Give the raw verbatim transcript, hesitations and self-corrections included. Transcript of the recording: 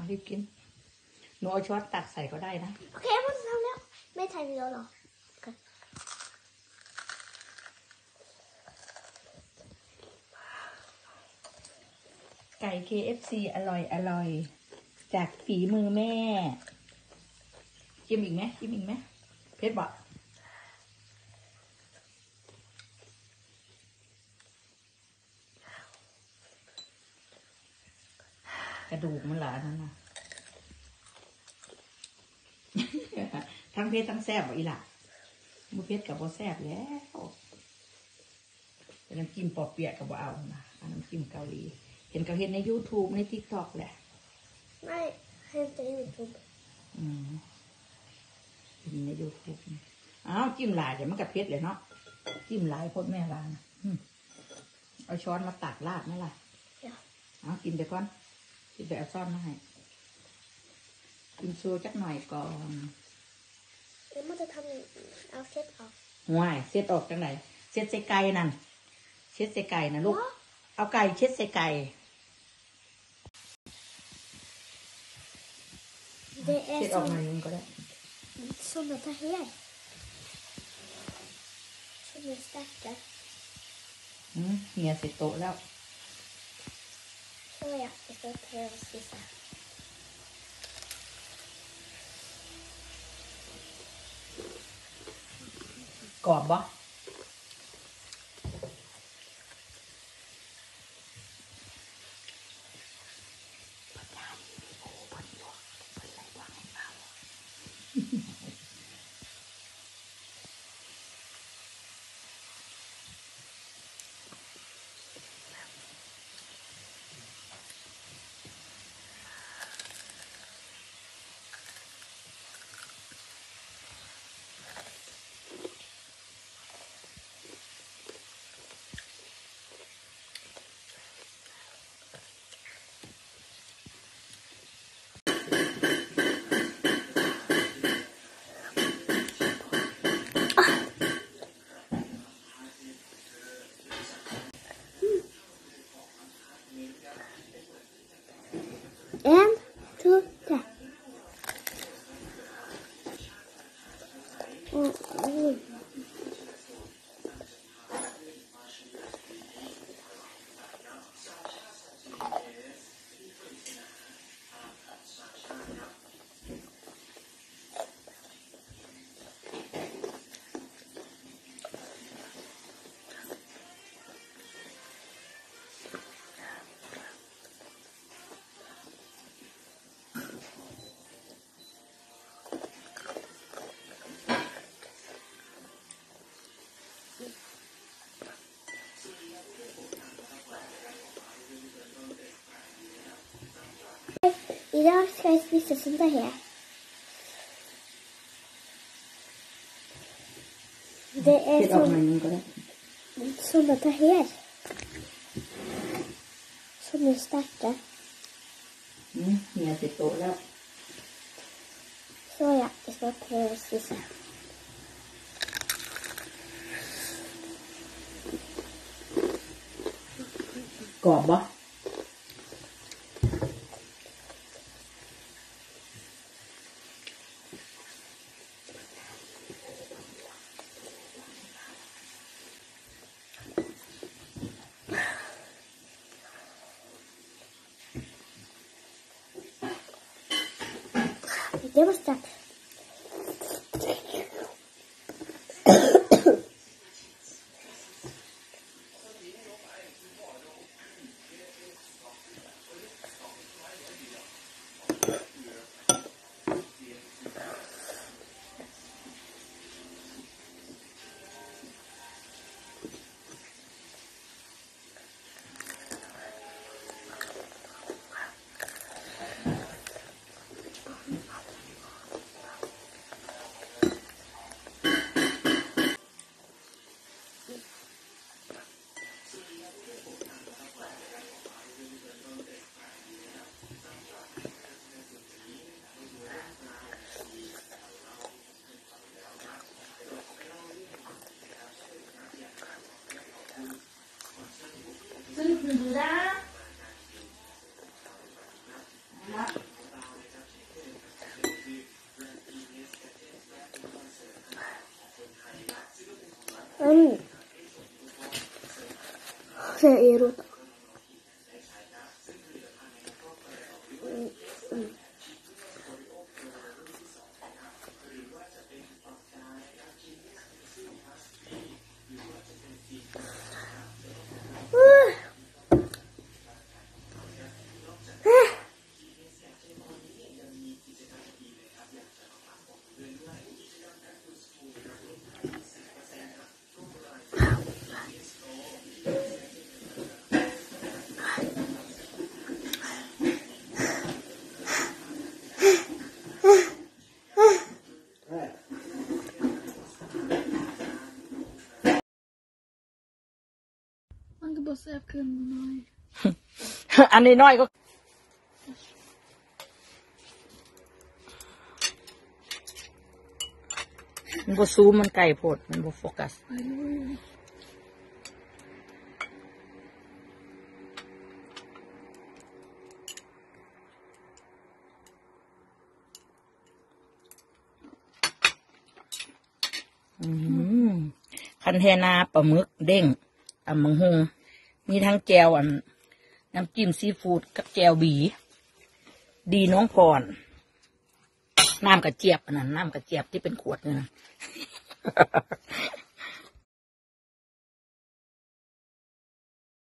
รีบกินหนูเอาช้อนตักใส่ก็ได้นะโอเคพ่อทำแล้วไม่ถ่ายวิดีโอหรอไก่ เค เอฟ ซี อร่อยอร่อยจากฝีมือแม่จิ้มอีกไหมจิ้มอีกไหมเพชรบอกกระดูกมันหลานั่นนะทั้งเพชรทั้งแซ่บอีหล่ะมือเพชรกับโบแซ่บแล้วแต่น้ำจิ้มปอเปียกกับโบเอานะน้ำจิ้มเกาหลีเห็นเขาเห็นใน ยูทูบ ใน ติ๊กต็อก แหละไม่เห็นใน ยูทูบอืมเห็นใน ยูทูบ อ้าวจิ้มหลายเดี๋ยวมันกับเพชรเลยเนาะจิ้มหลายพดแม่วางเอาช้อนมาตักราดนั่นแหละเอากินไปก่อนกินไปเอาซ่อนมาให้กินโซจักหน่อยก่อนแล้วมันจะทำเอาเช็ดออกห่วยเช็ดออกจังไหนเช็ดใส่ไก่นั่นเช็ดใส่ไก่นะลูกเอาไก่เช็ดใส่ไก่เช็ดออกหน่อยนึงก็ได้ som detta här som är starka อืมเหี่ยใส่โต๊ะแล้ว så ja det ska pröva sista กรอบบ่ en två tre mm. Idag ska jag spisa sånt här. Det är som, som detta här. Som är starka. Mm, jag sitter på det. Så ja, jag ska pröva spisa. Gaba. Det var starkt. Um, se irrita. Man kan bara säga att kunderna är... อันนี้น้อยก็มันบ่ซูมมันไก่โพดมันบ่โฟกัสคันเทนาปลาหมึกเด้งตำมังฮงมีทั้งแจวอันน้ำจิ้มซีฟู้ดกับแจวบีดีน้องพรน้ำกระเจี๊ยบอันนั้นน้ำกระเจี๊ยบที่เป็นขวดเนี่ยนะ